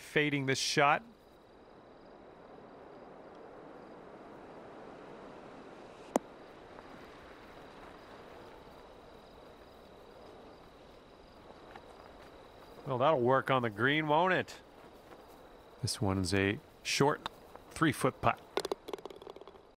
fading this shot. Well, that'll work on the green, won't it? This one's a short 3-foot putt.